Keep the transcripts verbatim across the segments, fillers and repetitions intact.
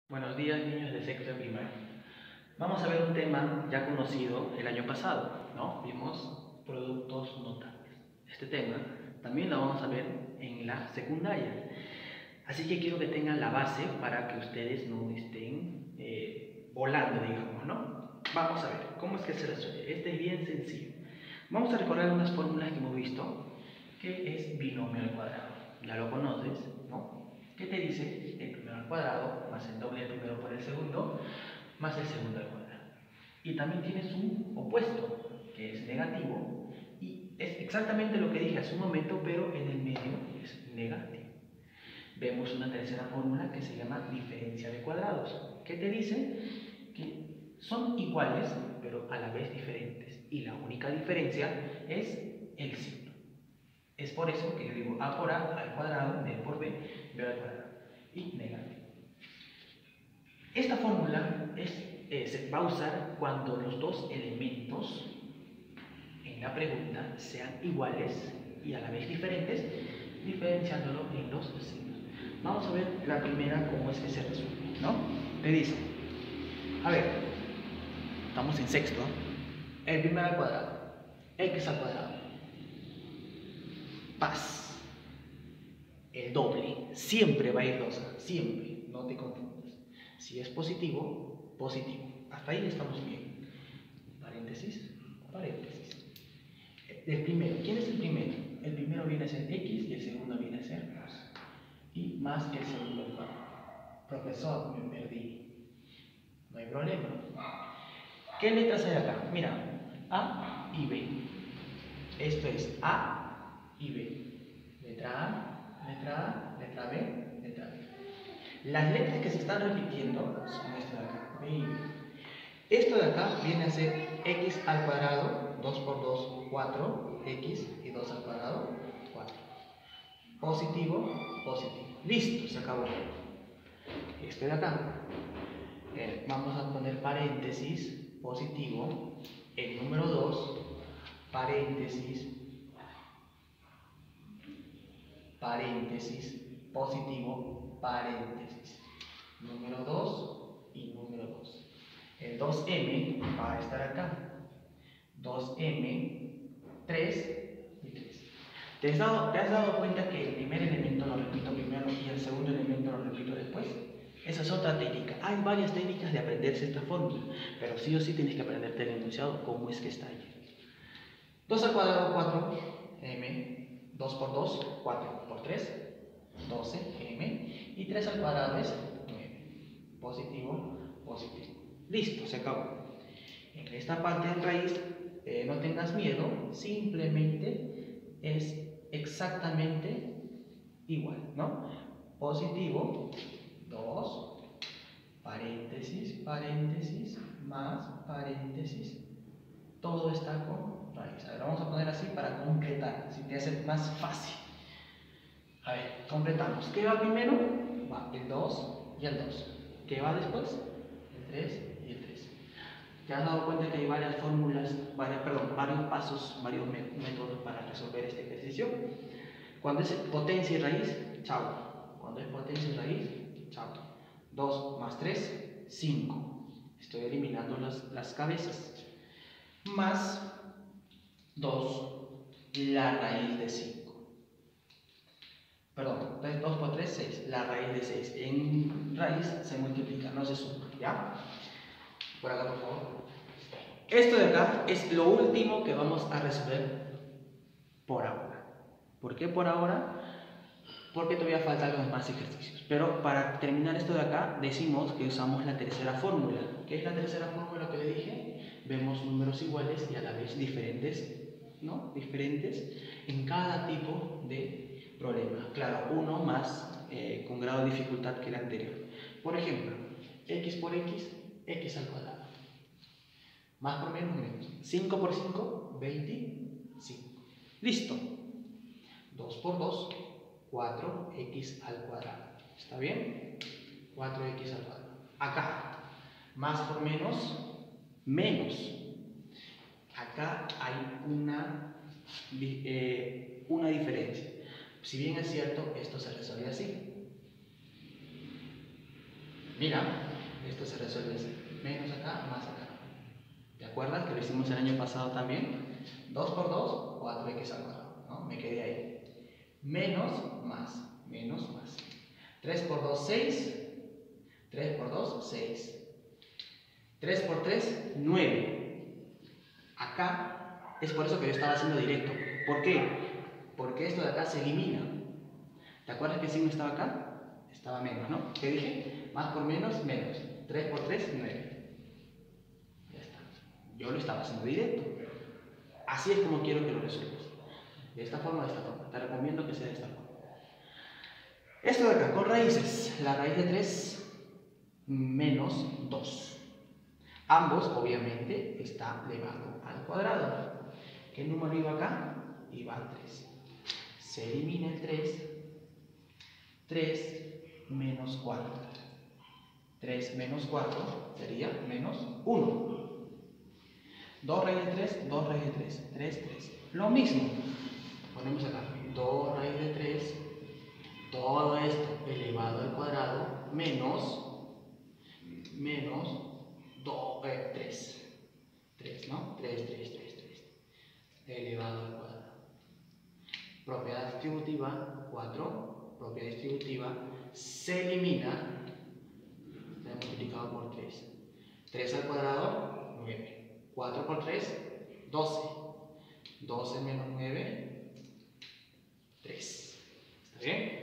Buenos días, niños de sexto de primaria. Vamos a ver un tema ya conocido el año pasado, ¿no? Vimos productos notables. Este tema también lo vamos a ver en la secundaria. Así que quiero que tengan la base para que ustedes no estén eh, volando, digamos, ¿no? Vamos a ver, ¿cómo es que se resuelve? Este es bien sencillo. Vamos a recordar unas fórmulas que hemos visto, que es binomio al cuadrado. Ya lo conoces, ¿no? ¿Qué te dice? El primero al cuadrado más el doble del primero por el segundo más el segundo al cuadrado. Y también tienes un opuesto, que es negativo, y es exactamente lo que dije hace un momento, pero en el medio es negativo. Vemos una tercera fórmula que se llama diferencia de cuadrados. ¿Qué te dice? Que son iguales, pero a la vez diferentes. Y la única diferencia es el signo. Es por eso que yo digo a por a al cuadrado, b por b, b al cuadrado. Y negativo. Esta fórmula es, eh, se va a usar cuando los dos elementos en la pregunta sean iguales y a la vez diferentes, diferenciándolo en los signos. Vamos a ver la primera, cómo es que se resuelve, ¿no? Te dice, a ver, estamos en sexto, el primero al cuadrado, x al cuadrado, paz, el doble, siempre va a ir dos, siempre, no te confundas. Si es positivo, positivo. Hasta ahí estamos bien. Paréntesis, paréntesis. El primero, ¿quién es el primero? El primero viene a ser x y el segundo viene a ser dos. Y más el segundo al cuadrado. Profesor, me perdí. No hay problema. ¿Qué letras hay acá? Mira, A y B. Esto es A y B. Letra A, letra A, letra B, letra B. Las letras que se están repitiendo son estas de acá, B y B. Esto de acá viene a ser x al cuadrado, dos por dos, cuatro, x y dos al cuadrado, cuatro. Positivo, positivo. Listo, se acabó. Este de acá, eh, vamos a poner paréntesis, positivo, el número dos, paréntesis, paréntesis, positivo, paréntesis. Número dos y número dos. El dos eme va a estar acá. dos eme, tres y tres. ¿Te has, dado, ¿Te has dado cuenta que el primer elemento lo repito primero y el segundo elemento lo repito después? Esa es otra técnica. Hay varias técnicas de aprenderse esta fórmula, pero sí o sí tienes que aprenderte el enunciado, cómo es que está ahí. dos al cuadrado, cuatro, m, dos por dos, cuatro por tres, doce, m, y tres al cuadrado es nueve. Positivo, positivo. Listo, se acabó. En esta parte de raíz, eh, no tengas miedo, simplemente es exactamente igual, ¿no? Positivo, dos, paréntesis, paréntesis, más, paréntesis, todo está con raíz. A ver, vamos a poner así para completar, si te hace más fácil. A ver, completamos. ¿Qué va primero? Va el dos y el dos. ¿Qué va después? El tres y el tres. ¿Te has dado cuenta que hay varias fórmulas, varias, perdón, varios pasos, varios métodos para resolver este ejercicio? Cuando es potencia y raíz, chao. Cuando es potencia y raíz, chao. dos más tres, cinco. Estoy eliminando las, las cabezas. Más dos, la raíz de cinco. Perdón, entonces dos por tres, seis. La raíz de seis. En raíz se multiplica, no se suma, ¿ya? Por acá, por favor. Esto de acá es lo último que vamos a resolver por ahora. ¿Por qué por ahora? Porque todavía faltan los más ejercicios. Pero para terminar esto de acá, decimos que usamos la tercera fórmula. ¿Qué es la tercera fórmula que le dije? Vemos números iguales y a la vez diferentes, ¿no? Diferentes en cada tipo de problema. Claro, uno más eh, con grado de dificultad que el anterior. Por ejemplo, x por x, x al cuadrado. Más por menos, menos. cinco por cinco, veinticinco. Listo. dos por dos, cuatro x al cuadrado. ¿Está bien? cuatro x al cuadrado. Acá, más por menos, menos. Acá hay una, eh, una diferencia. Si bien es cierto, esto se resuelve así. Mira, esto se resuelve así. Menos acá, más acá. ¿Te acuerdas que lo hicimos el año pasado también? dos por dos, cuatro equis al cuadrado, ¿no? Me quedé ahí. Menos, más, menos, más. tres por dos, seis. tres por dos, seis. tres por tres, nueve. Acá es por eso que yo estaba haciendo directo. ¿Por qué? Porque esto de acá se elimina. ¿Te acuerdas que el signo estaba acá? Estaba menos, ¿no? ¿Qué dije? Más por menos, menos. tres por tres, nueve. Ya está. Yo lo estaba haciendo directo. Así es como quiero que lo resuelvas. De esta forma, de esta forma. Te recomiendo que sea de esta forma. Esto de acá, con raíces. La raíz de tres menos dos. Ambos, obviamente, está elevado al cuadrado. ¿Qué número iba acá? Iba al tres. Se elimina el tres. tres menos cuatro. tres menos cuatro sería menos uno. dos raíz de tres, dos raíz de tres. tres, tres. Lo mismo. Ponemos acá. dos raíz de tres. Todo esto elevado al cuadrado menos, menos dos, eh, tres. tres, ¿no? tres, tres, tres, tres. Elevado al cuadrado. Propiedad distributiva, cuatro. Propiedad distributiva se elimina. Está multiplicado por tres. tres al cuadrado, nueve. cuatro por tres, doce. doce menos nueve, tres. ¿Está bien?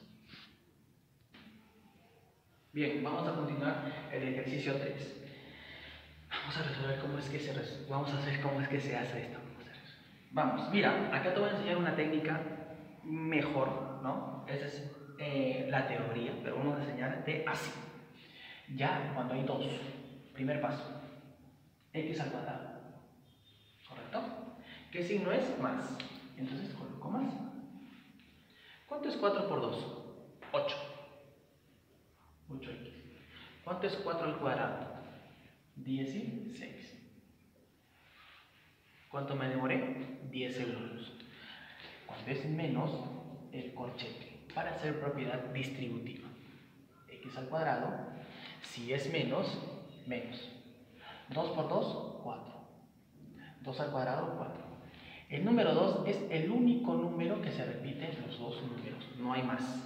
Bien, vamos a continuar el ejercicio tres. Vamos a resolver cómo es que se resuelve. Vamos a hacer cómo es que se hace esto. Vamos, mira, acá te voy a enseñar una técnica mejor, ¿no? Esa es eh, la teoría, pero vamos a enseñarte así. Ya cuando hay dos, primer paso, x al cuadrado, ¿correcto? ¿Qué signo es? Más. Entonces coloco más. ¿Cuánto es cuatro por dos? ocho. ocho equis. ¿Cuánto es cuatro al cuadrado? dieciséis. ¿Cuánto me demoré? diez segundos. Cuando es menos, el corchete, para hacer propiedad distributiva. X al cuadrado, si es menos, menos. dos por dos, cuatro. dos al cuadrado, cuatro. El número dos es el único número que se repite en los dos números, no hay más.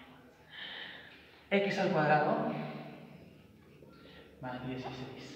X al cuadrado más dieciséis.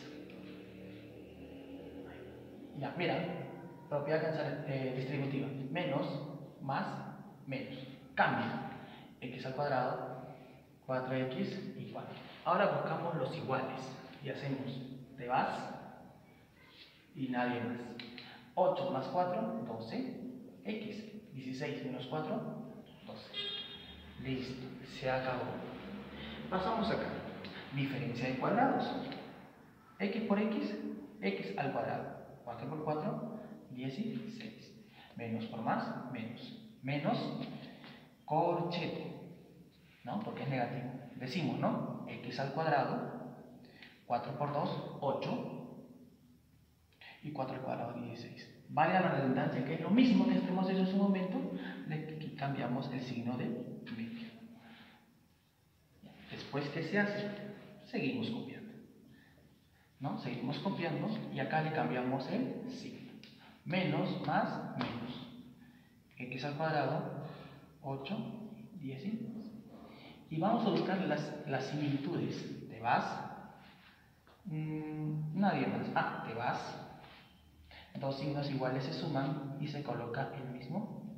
Ya, mira, propiedad eh, distributiva. Menos, más, menos. Cambia. X al cuadrado, cuatro equis y cuatro. Ahora buscamos los iguales. Y hacemos, te vas y nadie más. ocho más cuatro, doce. X. dieciséis menos cuatro, doce. Listo, se acabó. Pasamos acá. Diferencia de cuadrados. X por X, X al cuadrado. cuatro por cuatro, dieciséis. Menos por más, menos. Menos corchete, ¿no? Porque es negativo. Decimos, ¿no? X al cuadrado, cuatro por dos, ocho. Y cuatro al cuadrado, dieciséis. Vale la redundancia, que es lo mismo que hemos hecho en un momento, de que cambiamos el signo de medio. Después, ¿qué se hace? Seguimos copiando. ¿No? Seguimos copiando y acá le cambiamos el signo. Menos, más, menos. X al cuadrado, ocho, dieciséis. Y vamos a buscar las, las similitudes. Te vas. Mmm, nadie más. Ah, te vas. Dos signos iguales se suman y se coloca el mismo.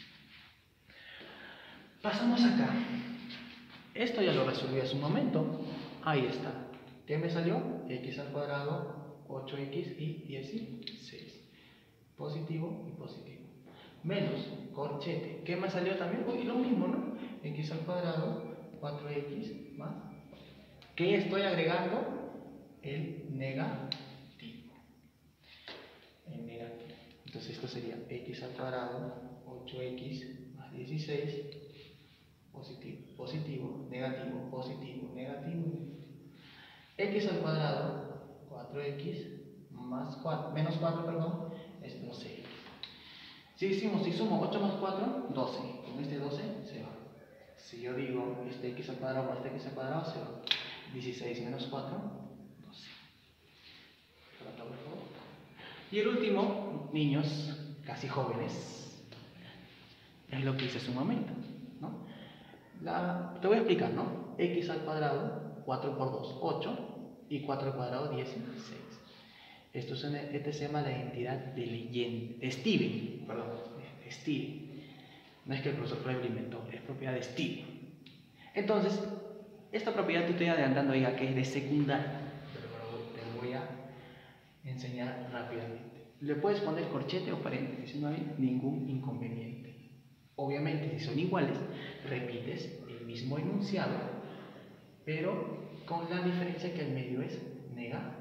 Pasamos acá. Esto ya lo resolví hace un momento. Ahí está. ¿Qué me salió? X al cuadrado, ocho equis y dieciséis. Positivo y positivo. Menos corchete. ¿Qué me salió también? Uy, lo mismo, ¿no? X al cuadrado, cuatro equis más. ¿Qué estoy agregando? El negativo. El negativo. Entonces esto sería X al cuadrado, ocho equis más dieciséis. Positivo, positivo, negativo, positivo, negativo. X al cuadrado, cuatro equis más cuatro, menos cuatro, perdón, es doce. Si hicimos, si sumo ocho más cuatro, doce. Con este doce se va. Si yo digo este x al cuadrado más este x al cuadrado, se va. dieciséis menos cuatro, doce. Por favor. Y el último, niños, casi jóvenes, es lo que hice hace un momento, ¿no? La, te voy a explicar, ¿no? X al cuadrado, cuatro por dos, ocho, y cuatro al cuadrado, dieciséis. Esto es, este se llama la identidad de leyenda, de Steven, perdón, de Steven. No es que el profesor Freud lo inventó, es propiedad de Steven. Entonces, esta propiedad te estoy adelantando ya que es de secundaria, pero te lo voy a enseñar rápidamente. Le puedes poner corchete o paréntesis, no hay ningún inconveniente. Obviamente, si son iguales, repites el mismo enunciado, pero con la diferencia que el medio es negativo.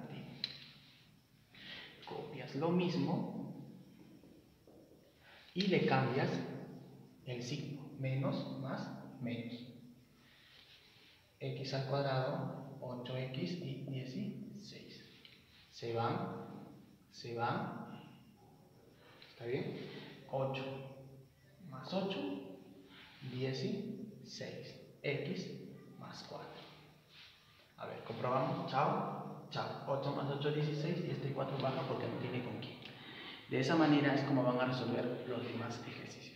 Copias lo mismo y le cambias el signo, menos más menos. X al cuadrado, ocho x y dieciséis. Se van, se van. ¿Está bien? ocho más ocho, dieciséis. X más cuatro. A ver, comprobamos. Chao, chao. ocho más ocho, dieciséis. Y este cuatro baja porque no tiene con quién. De esa manera es como van a resolver los demás ejercicios.